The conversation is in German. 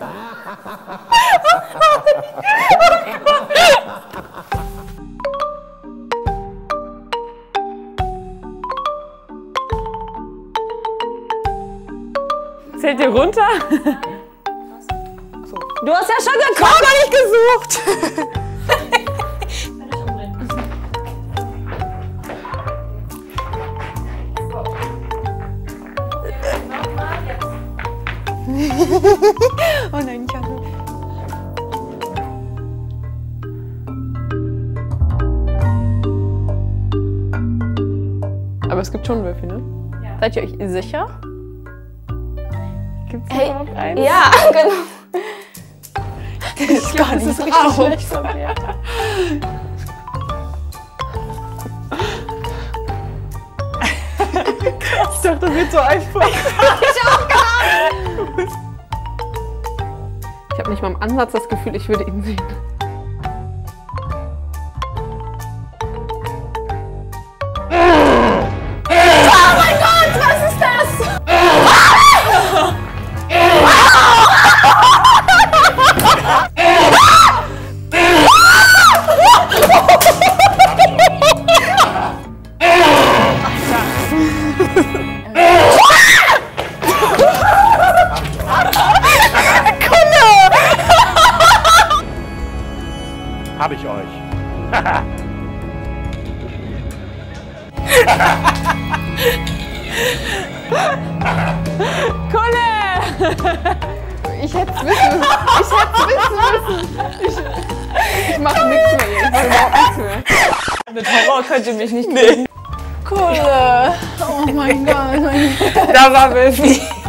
Zählt ihr runter? Du hast ja schon den Korb nicht gesucht. Oh nein, ich habe... Aber es gibt schon Würfel, ne? Ja. Seid ihr euch sicher? Gibt's überhaupt einen? Ja, genau. Das ist gar nicht so schlecht von mir. Ich dachte, das wird so einfach. Ich auch gar nicht. Ich habe nicht mal im Ansatz das Gefühl, ich würde ihn sehen. Oh mein Gott, was ist das? Hab ich euch. Kolle! Ich hätte es wissen müssen. Ich mache nichts mehr. Ich mache überhaupt nichts mehr. Mit Horror könnt ihr mich nicht kriegen. Kolle. Oh mein Gott. Da war Wilfi.